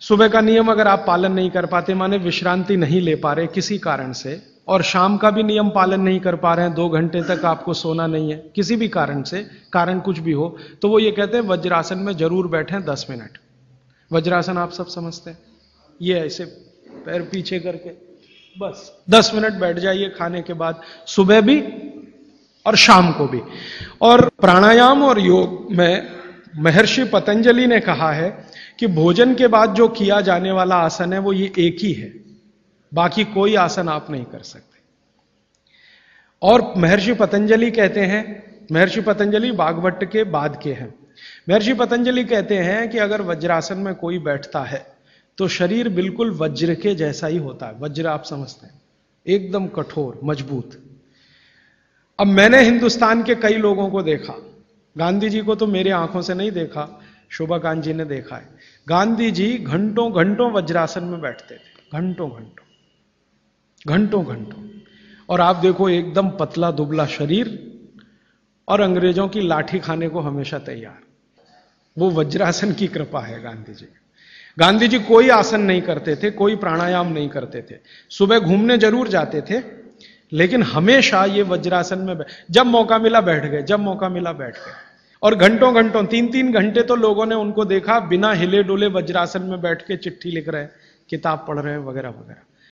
सुबह का नियम अगर आप पालन नहीं कर पाते, माने विश्रांति नहीं ले पा रहे किसी कारण से, और शाम का भी नियम पालन नहीं कर पा रहे हैं, 2 घंटे तक आपको सोना नहीं है किसी भी कारण से, कारण कुछ भी हो, तो वो ये कहते हैं वज्रासन में जरूर बैठें 10 मिनट। वज्रासन आप सब समझते हैं, ये ऐसे पैर पीछे करके बस 10 मिनट बैठ जाइए खाने के बाद, सुबह भी और शाम को भी। और प्राणायाम और योग में महर्षि पतंजलि ने कहा है कि भोजन के बाद जो किया जाने वाला आसन है वो ये एक ही है, बाकी कोई आसन आप नहीं कर सकते। और महर्षि पतंजलि कहते हैं, महर्षि पतंजलि वाग्भट के बाद के हैं, महर्षि पतंजलि कहते हैं कि अगर वज्रासन में कोई बैठता है तो शरीर बिल्कुल वज्र के जैसा ही होता है। वज्र आप समझते हैं, एकदम कठोर मजबूत। अब मैंने हिंदुस्तान के कई लोगों को देखा, गांधी जी को तो मेरी आंखों से नहीं देखा, शोभाकांत जी ने देखा है। गांधी जी घंटों घंटों वज्रासन में बैठते थे, घंटों घंटों घंटों घंटों। और आप देखो एकदम पतला दुबला शरीर और अंग्रेजों की लाठी खाने को हमेशा तैयार। वो वज्रासन की कृपा है गांधी जी। गांधी जी कोई आसन नहीं करते थे, कोई प्राणायाम नहीं करते थे, सुबह घूमने जरूर जाते थे, लेकिन हमेशा ये वज्रासन में जब मौका मिला बैठ गए, जब मौका मिला बैठ गए। और घंटों घंटों 3-3 घंटे तो लोगों ने उनको देखा बिना हिले डुले वज्रासन में बैठ के चिट्ठी लिख रहे हैं, किताब पढ़ रहे हैं, वगैरह वगैरह।